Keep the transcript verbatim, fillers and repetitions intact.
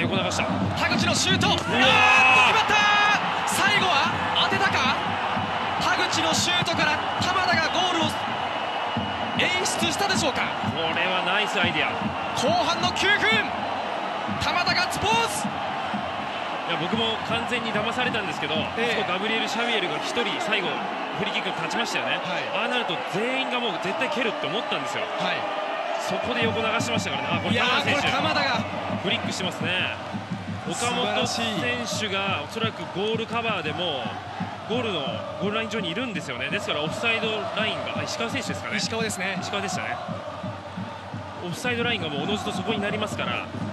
横流した。 田口のシュート、あーっと決まった。最後は当てたか。田口のシュートから玉田がゴールを演出したでしょうか。 これはナイスアイデア。 後半のきゅうふん、玉田ガッツポーズ。 いや僕も完全に騙されたんですけど、えー、ガブリエル・シャビエルがひとり最後フリーキックに立ちましたよね、はい、ああなると全員がもう絶対蹴るって思ったんですよ、はい、そこで横流しましたからね。あ、これ玉田選手、 玉田がフリックしてますね。岡本選手がおそらくゴールカバーでもゴールのゴールライン上にいるんですよね。ですからオフサイドラインが石川選手ですかね。 石川ですね。 石川でしたね。オフサイドラインがもうおのずとそこになりますから。